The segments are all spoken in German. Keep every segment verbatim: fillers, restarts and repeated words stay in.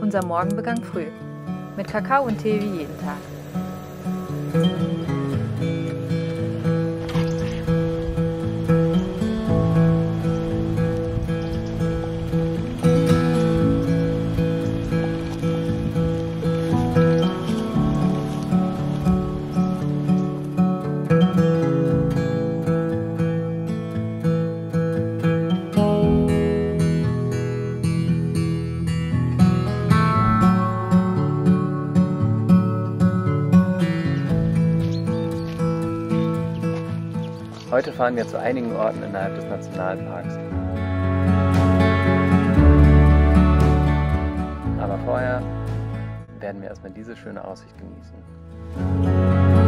Unser Morgen begann früh, mit Kakao und Tee wie jeden Tag. Heute fahren wir zu einigen Orten innerhalb des Nationalparks. Aber vorher werden wir erstmal diese schöne Aussicht genießen.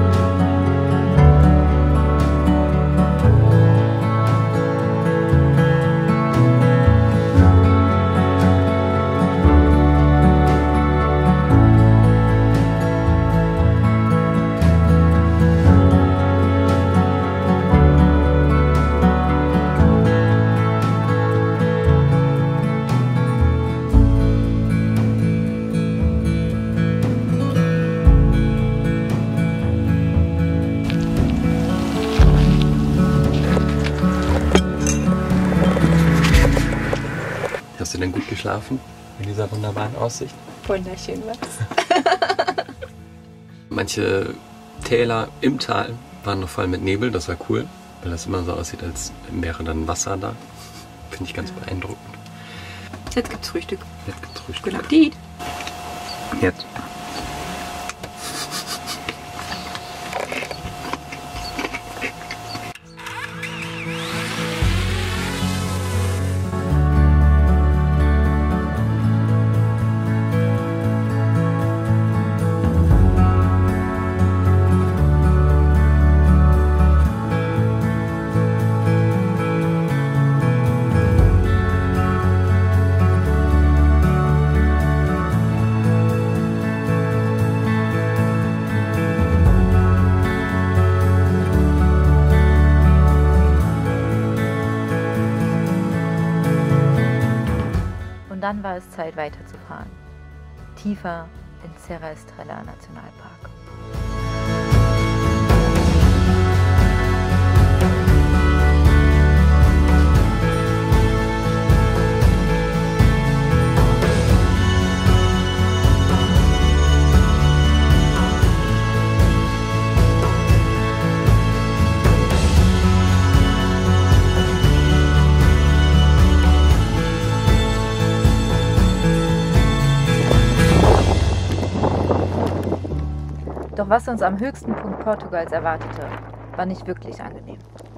Hast du denn gut geschlafen in dieser wunderbaren Aussicht? Wunderschön was. Manche Täler im Tal waren noch voll mit Nebel, das war cool, weil das immer so aussieht, als wäre dann Wasser da. Finde ich ganz beeindruckend. Jetzt gibt's Frühstück. Jetzt gibt's Frühstück. Guten Appetit. Jetzt. Und dann war es Zeit weiterzufahren. Tiefer ins Serra Estrella Nationalpark. Doch was uns am höchsten Punkt Portugals erwartete, war nicht wirklich angenehm.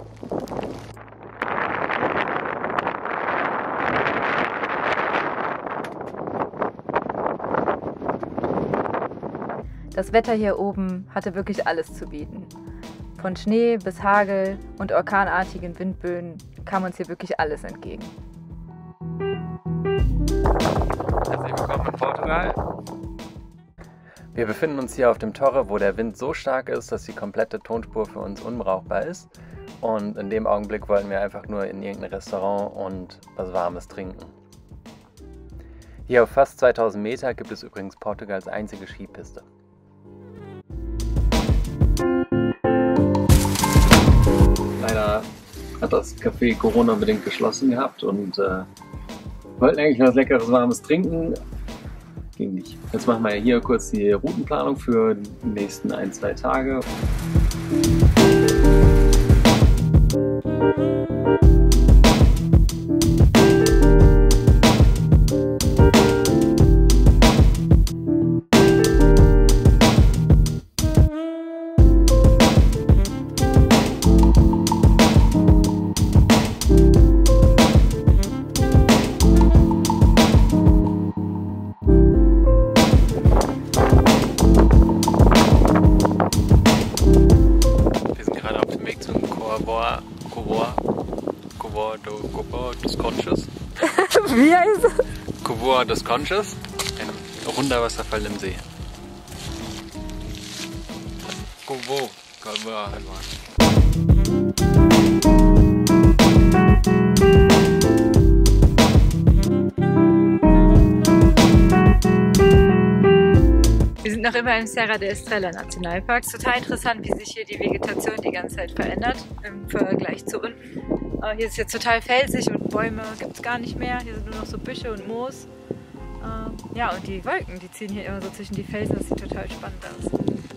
Das Wetter hier oben hatte wirklich alles zu bieten. Von Schnee bis Hagel und orkanartigen Windböen kam uns hier wirklich alles entgegen. Herzlich willkommen in Portugal. Wir befinden uns hier auf dem Torre, wo der Wind so stark ist, dass die komplette Tonspur für uns unbrauchbar ist. Und in dem Augenblick wollten wir einfach nur in irgendein Restaurant und was Warmes trinken. Hier auf fast zweitausend Meter gibt es übrigens Portugals einzige Skipiste. Leider hat das Café Corona-bedingt geschlossen gehabt und äh, wollten eigentlich was Leckeres, Warmes trinken. Ging nicht. Jetzt machen wir hier kurz die Routenplanung für die nächsten ein, zwei Tage. Covoa dos Conchos. Wie heißt es? Covoa dos Conchos, ein runder Wasserfall im See. Covoa, Covoa, noch immer im Serra de Estrella Nationalpark. Total interessant, wie sich hier die Vegetation die ganze Zeit verändert im Vergleich zu unten. Aber hier ist jetzt total felsig und Bäume gibt es gar nicht mehr. Hier sind nur noch so Büsche und Moos. Ja, und die Wolken, die ziehen hier immer so zwischen die Felsen. Das sieht total spannend aus.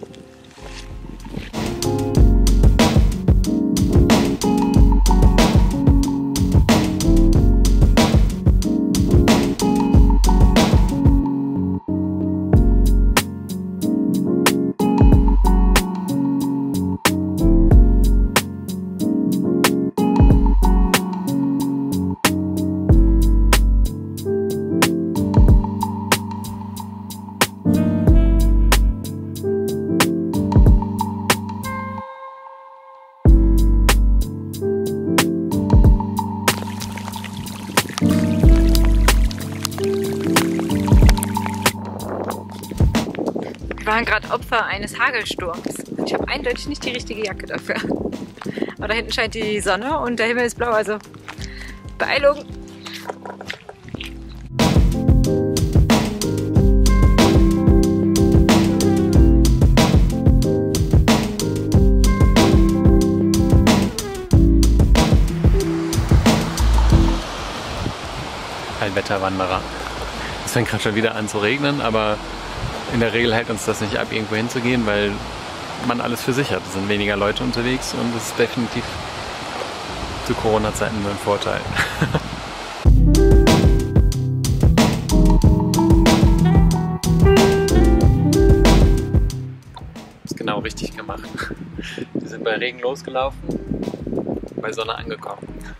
Wir waren gerade Opfer eines Hagelsturms. Ich habe eindeutig nicht die richtige Jacke dafür. Aber da hinten scheint die Sonne und der Himmel ist blau, also Beeilung! Allwetterwanderer. Es fängt gerade schon wieder an zu regnen, aber in der Regel hält uns das nicht ab, irgendwo hinzugehen, weil man alles für sich hat. Es sind weniger Leute unterwegs und das ist definitiv zu Corona-Zeiten nur ein Vorteil. Das ist genau richtig gemacht. Wir sind bei Regen losgelaufen, bei Sonne angekommen.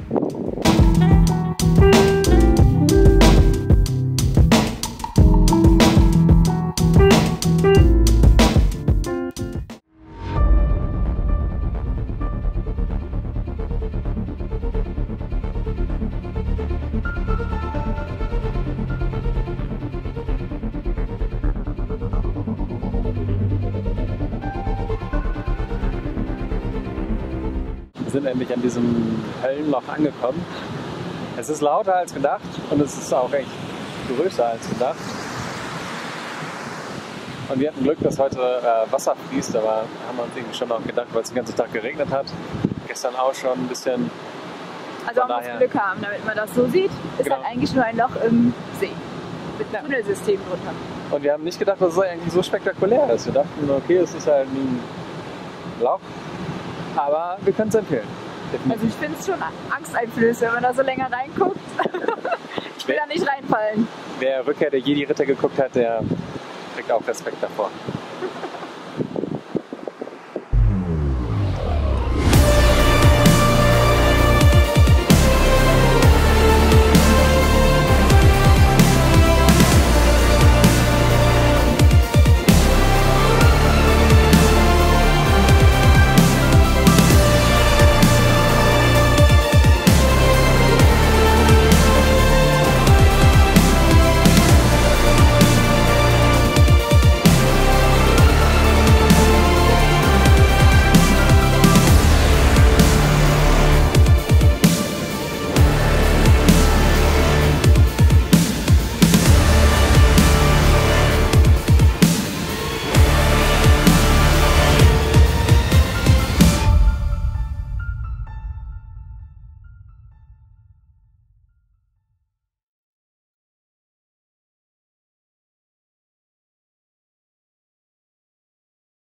Wir sind endlich an diesem Höllenloch angekommen. Es ist lauter als gedacht und es ist auch echt größer als gedacht. Und wir hatten Glück, dass heute äh, Wasser fließt, aber haben wir uns irgendwie schon auch gedacht, weil es den ganzen Tag geregnet hat. Gestern auch schon ein bisschen. Also man muss Glück haben, damit man das so sieht. Ist genau. Halt eigentlich nur ein Loch im See mit einem Tunnelsystem drunter. Und wir haben nicht gedacht, dass es eigentlich so spektakulär ist. Wir dachten, okay, es ist halt ein Loch. Aber wir können es empfehlen. Definitiv. Also ich finde es schon angsteinflößend, wenn man da so länger reinguckt. Ich will wer, da nicht reinfallen. Wer Rückkehr der Jedi-Ritter geguckt hat, der kriegt auch Respekt davor.